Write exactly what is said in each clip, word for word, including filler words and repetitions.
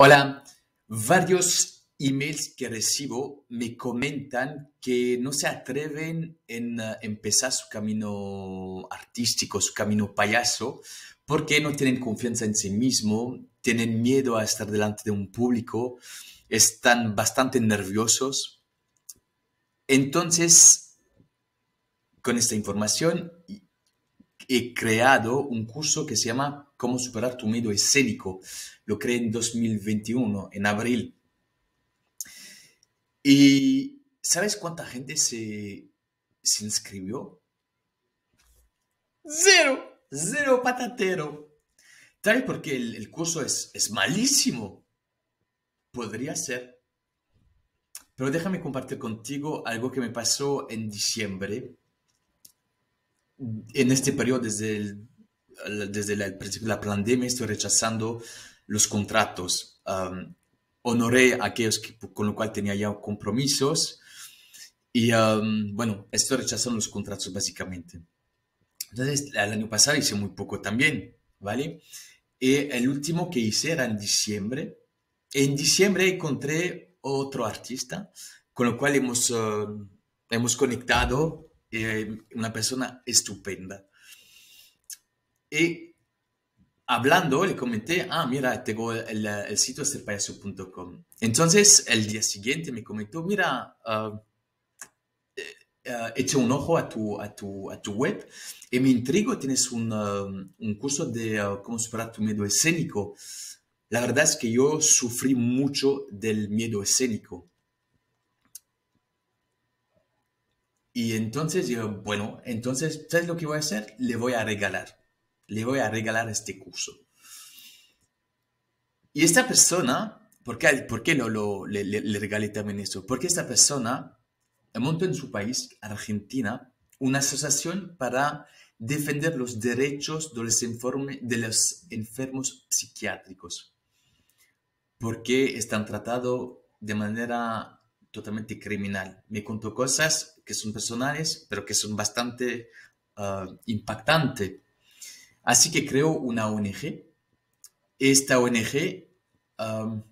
Hola, varios emails que recibo me comentan que no se atreven en eh, empezar su camino artístico, su camino payaso, porque no tienen confianza en sí mismo, tienen miedo a estar delante de un público, están bastante nerviosos. Entonces, con esta información he creado un curso que se llama Cómo superar tu miedo escénico. Lo creé en dos mil veintiuno, en abril. ¿Y sabes cuánta gente se, se inscribió? Cero, cero patatero. Tal vez porque el, el curso es, es malísimo. Podría ser. Pero déjame compartir contigo algo que me pasó en diciembre. En este periodo, desde el, desde la- el principio de la pandemia, estoy rechazando los contratos. Um, honoré a aquellos que, con los cuales tenía ya compromisos. Y um, bueno, estoy rechazando los contratos básicamente. Entonces, el año pasado hice muy poco también, ¿vale? Y el último que hice era en diciembre. En diciembre encontré otro artista con el cual hemos, uh, hemos conectado, eh, una persona estupenda. Y hablando, le comenté, ah, mira, tengo el, el sitio es el payaso punto com. Entonces, el día siguiente me comentó, mira, uh, uh, eché un ojo a tu, a tu, a tu web y me intrigo, tienes un, uh, un curso de uh, cómo superar tu miedo escénico. La verdad es que yo sufrí mucho del miedo escénico. Y entonces yo, bueno, entonces, ¿sabes lo que voy a hacer? Le voy a regalar. Le voy a regalar este curso. Y esta persona, ¿por qué, por qué lo, lo- le, le- le regalé también esto? Porque esta persona montó en su país, Argentina, una asociación para defender los derechos de los, informe- de los enfermos psiquiátricos, porque están tratados de manera totalmente criminal. Me contó cosas que son personales, pero que son bastante ah, impactantes. Así que creó una O N G. Esta O N G, ah,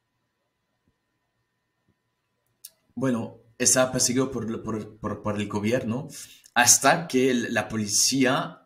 bueno, está perseguido por, por, por, por el gobierno hasta que la policía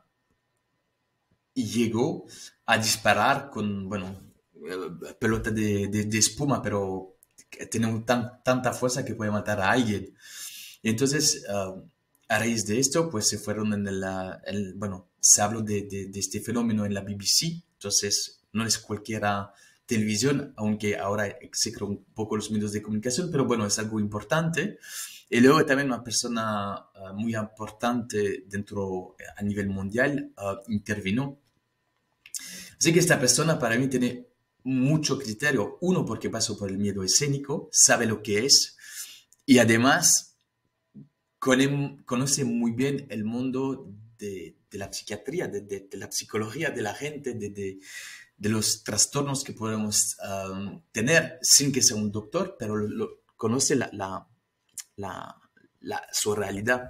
llegó a disparar con, bueno, eh, pelota de, de, de espuma, pero que tiene un tan, tanta fuerza que puede matar a alguien. Y entonces, uh, a raíz de esto, pues se fueron en el, uh, el bueno, se habló de, de, de, este fenómeno en la B B C, entonces no es cualquiera televisión, aunque ahora se crean un poco los medios de comunicación, pero bueno, es algo importante. Y luego también una persona uh, muy importante dentro, a nivel mundial, uh, intervino. Así que esta persona para mí tiene mucho criterio. Uno, porque pasó por el miedo escénico, sabe lo que es y además conoce muy bien el mundo de, de la psiquiatría, de, de, de, la psicología de la gente, de, de, de los trastornos que podemos um, tener sin que sea un doctor, pero lo, lo, conoce la, la, la, la, su realidad.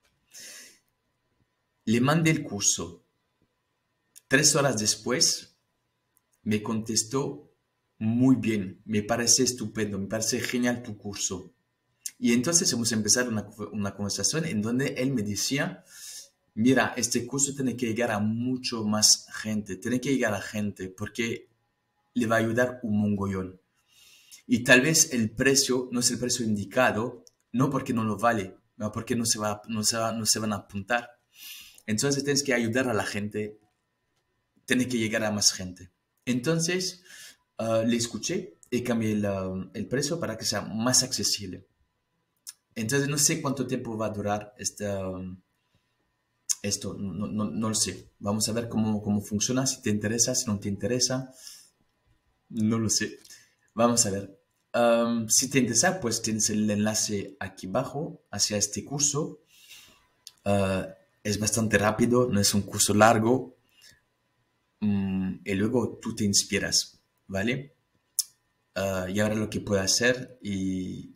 Le mandé el curso. Tres horas después me contestó muy bien, me parece estupendo, me parece genial tu curso. Y entonces hemos empezado una, una conversación en donde él me decía, mira, este curso tiene que llegar a mucho más gente, tiene que llegar a gente porque le va a ayudar un mongollón. Y tal vez el precio no es el precio indicado, no porque no lo vale, no porque no se, va, no se, va, no se van a apuntar. Entonces tienes que ayudar a la gente, tiene que llegar a más gente. Entonces uh, le escuché y cambié el, uh, el precio para que sea más accesible. Entonces no sé cuánto tiempo va a durar esta, um, esto, no, no, no, lo sé. Vamos a ver cómo, cómo funciona, si te interesa, si no te interesa, no lo sé. Vamos a ver. Um, si te interesa, pues tienes el enlace aquí abajo hacia este curso. Uh, es bastante rápido, no es un curso largo. Um, y luego tú te inspiras, ¿vale? Uh, y ahora lo que puedo hacer y,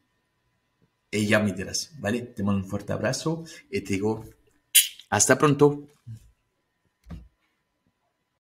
y ya me dirás, ¿vale? Te mando un fuerte abrazo y te digo hasta pronto.